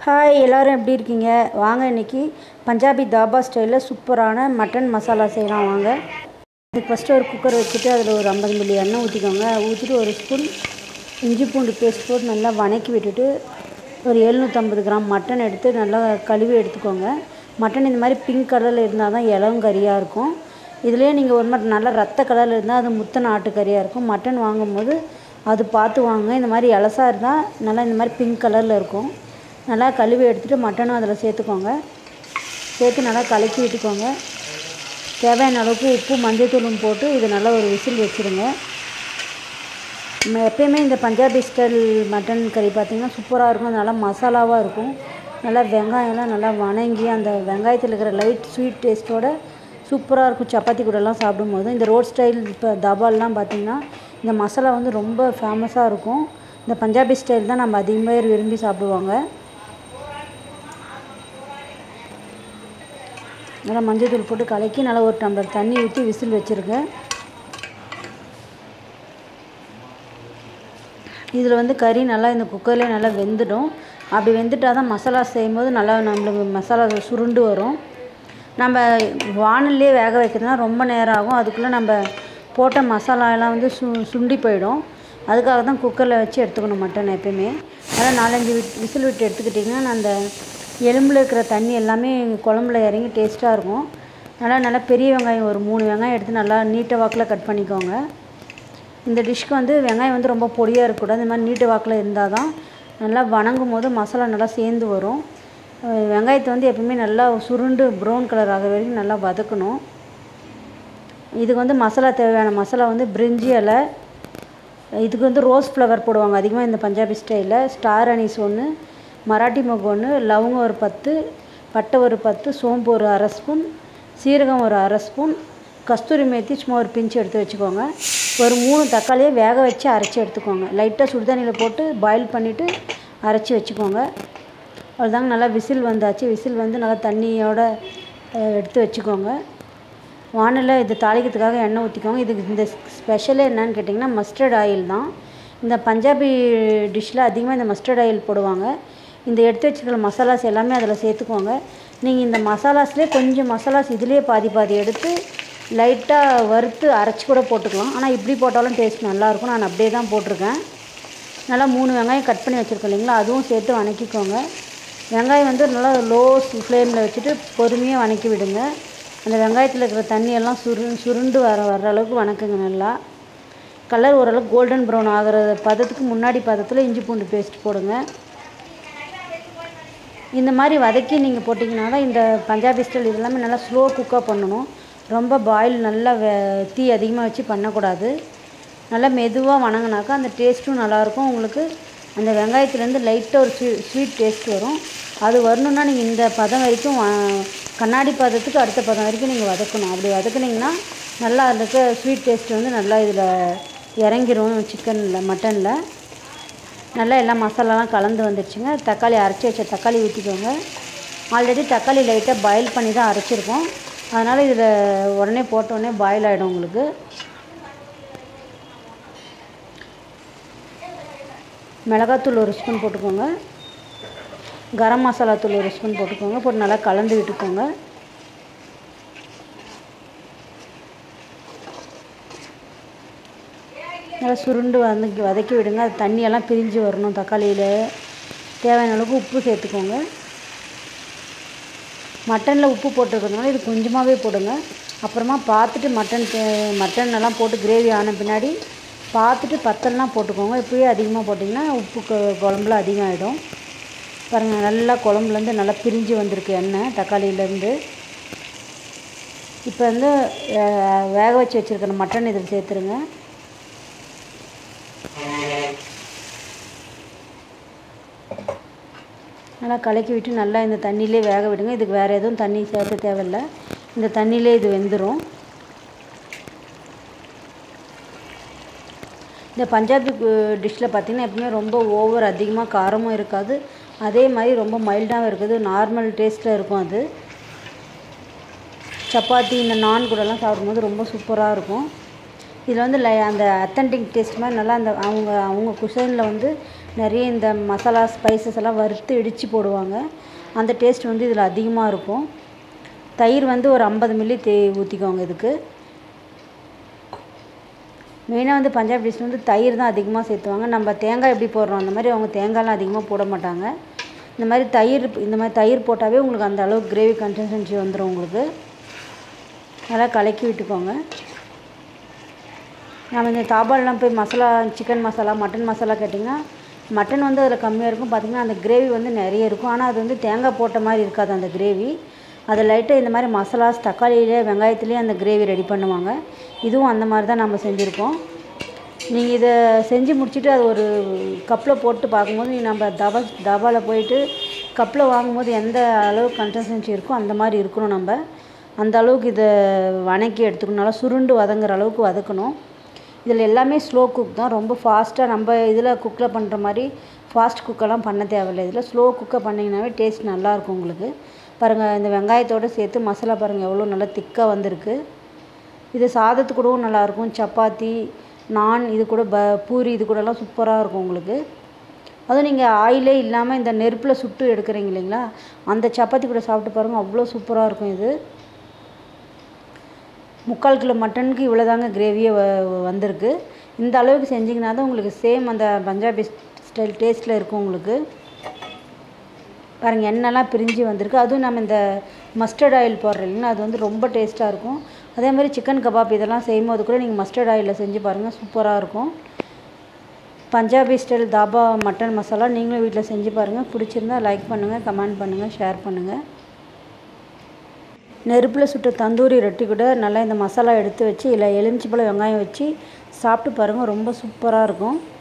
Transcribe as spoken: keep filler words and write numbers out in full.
Hi எல்லோரும் எப்படி இருக்கீங்க? வாங்க இன்றைக்கி பஞ்சாபி தாபா ஸ்டைலில் சூப்பரான மட்டன் மசாலா செய்யலாம் வாங்க. அதுக்கு ஃபஸ்ட்டு ஒரு குக்கர் வச்சுட்டு அதில் ஒரு ஐம்பது மில்லி எண்ணெய் ஊற்றிக்கோங்க. ஊற்றிட்டு ஒரு ஸ்பூன் இஞ்சி பூண்டு பேஸ்ட் போட்டு நல்லா வதக்கி விட்டுட்டு ஒரு எழுநூற்றம்பது கிராம் மட்டன் எடுத்து நல்லா கழுவி எடுத்துக்கோங்க. மட்டன் இந்த மாதிரி பிங்க் கலரில் இருந்தால் தான் இளம் கறியாக இருக்கும். இதுலேயே நீங்கள் ஒரு மாதிரி நல்லா ரத்த கலரில் இருந்தால் அது முத்தன ஆட்டு கறியாக இருக்கும். மட்டன் வாங்கும்போது அது பார்த்து வாங்க. இந்த மாதிரி இலசாக இருந்தால் நல்லா இந்த மாதிரி பிங்க் கலரில் இருக்கும். நல்லா கழுவி எடுத்துகிட்டு மட்டனும் அதில் சேர்த்துக்கோங்க. சேர்த்து நல்லா கலக்கி விட்டுக்கோங்க. தேவையான அளவுக்கு உப்பு மஞ்சள்தூளும் போட்டு இது நல்லா ஒரு விசில் வச்சுருங்க. நம்ம எப்பயுமே இந்த பஞ்சாபி ஸ்டைல் மட்டன் கறி பார்த்திங்கன்னா சூப்பராக இருக்கும். அது நல்லா மசாலாவாக இருக்கும். நல்லா வெங்காயம்லாம் நல்லா வணங்கி அந்த வெங்காயத்தில் இருக்கிற லைட் ஸ்வீட் டேஸ்ட்டோட சூப்பராக இருக்கும். சப்பாத்தி கூடலாம் சாப்பிடும்போது இந்த ரோட் ஸ்டைல் இப்போ தபால்லாம் பார்த்திங்கன்னா இந்த மசாலா வந்து ரொம்ப ஃபேமஸாக இருக்கும். இந்த பஞ்சாபி ஸ்டைல் தான் நம்ம அதிகமாக விரும்பி சாப்பிடுவாங்க. நல்லா மஞ்சள் தூள் போட்டு கலக்கி நல்லா ஒரு டம்ளர் தண்ணி ஊற்றி விசில் வச்சுருங்க. இதில் வந்து கறி நல்லா இந்த குக்கர்லேயே நல்லா வெந்துடும். அப்படி வெந்துட்டால் தான் மசாலா செய்யும்போது நல்லா நம்மளுக்கு மசாலா சுருண்டு வரும். நம்ம வானல்லே வேக வைக்கிறதுனா ரொம்ப நேரம் ஆகும். அதுக்குள்ளே நம்ம போட்ட மசாலாலாம் வந்து சு சுண்டி போயிடும். அதுக்காக தான் குக்கரில் வச்சு எடுத்துக்கணும் மட்டன் எப்பயுமே. அதனால் நாலஞ்சு விட் விசில் விட்டு எடுத்துக்கிட்டிங்கன்னா அந்த எலும்பில் இருக்கிற தண்ணி எல்லாமே குழம்புல இறங்கி டேஸ்ட்டாக இருக்கும். நல்லா நல்லா பெரிய வெங்காயம் ஒரு மூணு வெங்காயம் எடுத்து நல்லா நீட்ட வாக்கில் கட் பண்ணிக்கோங்க. இந்த டிஷ்க்கு வந்து வெங்காயம் வந்து ரொம்ப பொடியாக இருக்கக்கூடாது. இந்த மாதிரி நீட்ட வாக்கில் இருந்தால் தான் நல்லா வணங்கும் போது மசாலா நல்லா சேர்ந்து வரும். வெங்காயத்தை வந்து எப்பவுமே நல்லா சுருண்டு ப்ரௌன் கலர் ஆகிற வரைக்கும் நல்லா வதக்கணும். இதுக்கு வந்து மசாலா தேவையான மசாலா வந்து பிரிஞ்சி இலை, இதுக்கு வந்து ரோஸ் ஃப்ளவர் போடுவாங்க அதிகமாக இந்த பஞ்சாபி ஸ்டைலில். ஸ்டார் அனீஸ் ஒன்று, மராட்டி மொக்கு ஒன்று, லவங்கம் ஒரு பத்து, பட்டை ஒரு பத்து, சோம்பு ஒரு அரை ஸ்பூன், சீரகம் ஒரு அரை ஸ்பூன், கஸ்தூரி மேத்தி சும்மா ஒரு பிஞ்சு எடுத்து வச்சுக்கோங்க. ஒரு மூணு தக்காளியை வேக வச்சு அரைச்சி எடுத்துக்கோங்க. லைட்டாக சுடுதண்ணியில் போட்டு பாயில் பண்ணிவிட்டு அரைச்சி வச்சுக்கோங்க. அவ்வளோதாங்க. நல்லா விசில் வந்தாச்சு. விசில் வந்து நல்லா தண்ணியோடு எடுத்து வச்சுக்கோங்க. வானலில் இது தாளிக்கிறதுக்காக எண்ணெய் ஊற்றிக்கோங்க. இதுக்கு இந்த ஸ்பெஷலே என்னன்னு கேட்டிங்கன்னா மஸ்டர்ட் ஆயில் தான். இந்த பஞ்சாபி டிஷ்ஷில் அதிகமாக இந்த மஸ்டர்ட் ஆயில் போடுவாங்க. இந்த எடுத்து வச்சுருக்கிற மசாலாஸ் எல்லாமே அதில் சேர்த்துக்கோங்க. நீங்கள் இந்த மசாலாஸ்லேயே கொஞ்சம் மசாலாஸ் இதிலே பாதி பாதி எடுத்து லைட்டாக வறுத்து அரைச்சி கூட போட்டுக்கலாம். ஆனால் இப்படி போட்டாலும் டேஸ்ட் நல்லாயிருக்கும். நான் அப்படியே தான் போட்டிருக்கேன். நல்லா மூணு வெங்காயம் கட் பண்ணி வச்சுருக்கோம் இல்லைங்களா, அதுவும் சேர்த்து வதக்கிக்கோங்க. வெங்காயம் வந்து நல்லா லோ ஃப்ளேமில் வச்சுட்டு பொறுமையாக வதக்கி விடுங்க. அந்த வெங்காயத்தில் இருக்கிற தண்ணியெல்லாம் சுரு சுருண்டு வர வர்ற அளவுக்கு வதக்குங்க. நல்லா கலர் ஓரளவுக்கு கோல்டன் ப்ரௌன் ஆகிற பதத்துக்கு முன்னாடி பதத்தில் இஞ்சி பூண்டு பேஸ்ட் போடுங்க. இந்த மாதிரி வதக்கி நீங்கள் போட்டிங்கன்னா தான் இந்த பஞ்சாபி ஸ்டைல் இது எல்லாமே நல்லா ஸ்லோ குக்காக பண்ணணும். ரொம்ப பாயில் நல்லா வே தீ அதிகமாக வச்சு பண்ணக்கூடாது. நல்லா மெதுவாக வணங்கினாக்கா அந்த டேஸ்ட்டும் நல்லாயிருக்கும். உங்களுக்கு அந்த வெங்காயத்துலேருந்து லைட்டாக ஒரு ஸ்வீ ஸ்வீட் டேஸ்ட் வரும். அது வரணுன்னா நீங்கள் இந்த பதம் வரைக்கும் கண்ணாடி பதத்துக்கு அடுத்த பதம் வரைக்கும் நீங்கள் வதக்கணும். அப்படி வதக்குனிங்கன்னா நல்லா அதுக்கு ஸ்வீட் டேஸ்ட் வந்து நல்லா இதில் இறங்கிரும். சிக்கனில் மட்டனில் நல்லா எல்லா மசாலாலாம் கலந்து வந்துடுச்சுங்க. தக்காளி அரைச்சி வச்ச தக்காளி ஊற்றிக்கோங்க. ஆல்ரெடி தக்காளி லைட்டாக பாயில் பண்ணி தான் அரைச்சிருக்கோம். அதனால் இதில் உடனே போட்டோடனே பாயில் ஆகிடும் உங்களுக்கு. மிளகாத்தூள் ஒரு ஸ்பூன் போட்டுக்கோங்க. கரம் மசாலா தூள் ஒரு ஸ்பூன் போட்டுக்கோங்க. போட்டு நல்லா கலந்து விட்டுக்கோங்க. நல்லா சுருண்டு வதக்கி வதக்கி விடுங்க. அது தண்ணியெல்லாம் பிரிஞ்சு வரணும். தக்காளியில் தேவையான அளவுக்கு உப்பு சேர்த்துக்கோங்க. மட்டனில் உப்பு போட்டுருக்கிறதுனால இது கொஞ்சமாகவே போடுங்க. அப்புறமா பார்த்துட்டு மட்டன் மட்டன் எல்லாம் போட்டு கிரேவி ஆன பின்னாடி பார்த்துட்டு பத்தல்லாம் போட்டுக்கோங்க. இப்போயே அதிகமாக போட்டிங்கன்னா உப்பு குழம்புல அதிகம் ஆகிடும். பாருங்கள், நல்லா குழம்புலேருந்து நல்லா பிரிஞ்சு வந்திருக்கு எண்ணெய் தக்காளியிலேருந்து. இப்போ வந்து வேக வச்சு வச்சுருக்கிற மட்டன் இதில் சேர்த்துருங்க. நல்லா கலக்கி விட்டு நல்லா இந்த தண்ணியிலே வேக விடுங்க. இதுக்கு வேறு எதுவும் தண்ணி சேர்க்க தேவையில்லை. இந்த தண்ணியிலே இது வெந்துடும். இந்த பஞ்சாபி டிஷ்ஷில் பார்த்திங்கன்னா எப்பவுமே ரொம்ப ஓவர் அதிகமாக காரமும் இருக்காது. அதே மாதிரி ரொம்ப மைல்டாகவும் இருக்குது. நார்மல் டேஸ்ட்டில் இருக்கும். அது சப்பாத்தி இந்த நான் கூடலாம் சாப்பிடும்போது ரொம்ப சூப்பராக இருக்கும். இதில் வந்து லை அந்த அத்தன்டிக் டேஸ்ட் மாதிரி நல்லா அந்த அவங்க அவங்க குசைனில் வந்து நிறைய இந்த மசாலா ஸ்பைசஸ் எல்லாம் வறுத்து இடித்து போடுவாங்க. அந்த டேஸ்ட் வந்து இதில் அதிகமாக இருக்கும். தயிர் வந்து ஒரு ஐம்பது மில்லி தே ஊற்றிக்கோங்க. இதுக்கு மெயினாக வந்து பஞ்சாபி டிஷ் வந்து தயிர் தான் அதிகமாக சேர்த்துவாங்க. நம்ம தேங்காய் எப்படி போடுறோம் அந்த மாதிரி அவங்க தேங்காய்லாம் அதிகமாக போட மாட்டாங்க. இந்த மாதிரி தயிர் இந்த மாதிரி தயிர் போட்டாவே உங்களுக்கு அந்த அளவுக்கு கிரேவி கன்சிஸ்டன்சி வந்துடும். உங்களுக்கு நல்லா கலக்கி விட்டுக்கோங்க. நம்ம இந்த தாபாலெலாம் போய் மசாலா சிக்கன் மசாலா மட்டன் மசாலா கேட்டிங்கன்னா மட்டன் வந்து அதில் கம்மியாக இருக்கும். பார்த்திங்கன்னா அந்த கிரேவி வந்து நிறைய இருக்கும். ஆனால் அது வந்து தேங்காய் போட்ட மாதிரி இருக்காது அந்த கிரேவி. அதை லைட்டாக இந்த மாதிரி மசாலாஸ் தக்காளியிலே வெங்காயத்துலேயே அந்த கிரேவி ரெடி பண்ணுவாங்க. இதுவும் அந்த மாதிரி தான் நம்ம செஞ்சுருக்கோம். நீங்கள் இதை செஞ்சு முடிச்சுட்டு அது ஒரு கப்பில் போட்டு பார்க்கும்போது நீ நம்ம தபா தபாவில் போயிட்டு கப்பில் வாங்கும்போது எந்த அளவு கன்சிஸ்டன்சி இருக்கோ அந்த மாதிரி இருக்கணும். நம்ம அந்த அளவுக்கு இதை வதக்கி எடுத்துக்கணும். நல்லா சுருண்டு வதங்குற அளவுக்கு வதக்கணும். இதில் எல்லாமே ஸ்லோ குக் தான். ரொம்ப ஃபாஸ்ட்டாக நம்ம இதில் குக்கில் பண்ணுற மாதிரி ஃபாஸ்ட் குக்கெல்லாம் பண்ண தேவையில்லை. இதில் ஸ்லோ குக்கை பண்ணிங்கனாவே டேஸ்ட் நல்லாயிருக்கும் உங்களுக்கு. பாருங்கள், இந்த வெங்காயத்தோடு சேர்த்து மசாலா பாருங்கள் எவ்வளோ நல்லா திக்காக வந்திருக்கு. இது சாதத்து கூடவும் நல்லாயிருக்கும். சப்பாத்தி நான் இது கூட ப பூரி இது கூடலாம் சூப்பராக இருக்கும் உங்களுக்கு. அதுவும் நீங்கள் ஆயிலே இல்லாமல் இந்த நெருப்பில் சுட்டு எடுக்கிறீங்க இல்லைங்களா, அந்த சப்பாத்தி கூட சாப்பிட்டு பாருங்கள், அவ்வளோ சூப்பராக இருக்கும். இது முக்கால் கிலோ மட்டனுக்கு இவ்வளோ தாங்க கிரேவியே வ வந்திருக்கு. இந்த அளவுக்கு செஞ்சிங்கன்னா தான் உங்களுக்கு சேம் அந்த பஞ்சாபி ஸ்டைல் டேஸ்ட்டில் இருக்கும் உங்களுக்கு. பாருங்கள், எண்ணெய்லாம் பிரிஞ்சு வந்திருக்கு. அதுவும் நம்ம இந்த மஸ்டர்ட் ஆயில் போடுறோம் இல்லைன்னா அது வந்து ரொம்ப டேஸ்ட்டாக இருக்கும். அதே மாதிரி சிக்கன் கபாப் இதெல்லாம் செய்யும்போது கூட நீங்கள் மஸ்டர்ட் ஆயிலில் செஞ்சு பாருங்கள், சூப்பராக இருக்கும். பஞ்சாபி ஸ்டைல் தாபா மட்டன் மசாலா நீங்களும் வீட்டில் செஞ்சு பாருங்கள். பிடிச்சிருந்தால் லைக் பண்ணுங்கள், கமெண்ட் பண்ணுங்கள், ஷேர் பண்ணுங்கள். நெருப்பில் சுட்ட தந்தூரி ரொட்டி கூட நல்லா இந்த மசாலா எடுத்து வச்சு இல்லை எலுமிச்சை பழம் வெங்காயம் வச்சு சாப்பிட்டு பாருங்கள், ரொம்ப சூப்பராக இருக்கும்.